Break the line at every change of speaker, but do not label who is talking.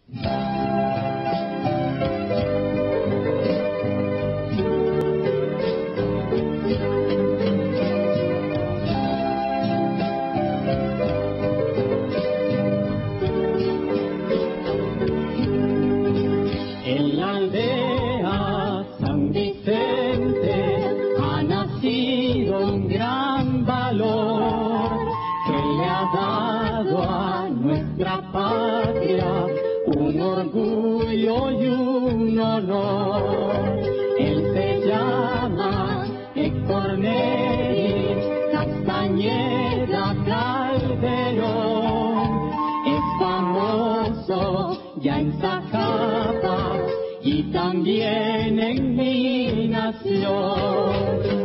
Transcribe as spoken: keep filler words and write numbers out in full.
En la aldea San Vicente ha nacido un gran valor que le ha dado a nuestra patria un orgullo y un honor. Él se llama Héctor Neri Castañeda Calderón, es famoso ya en Zacapa y también en mi nación.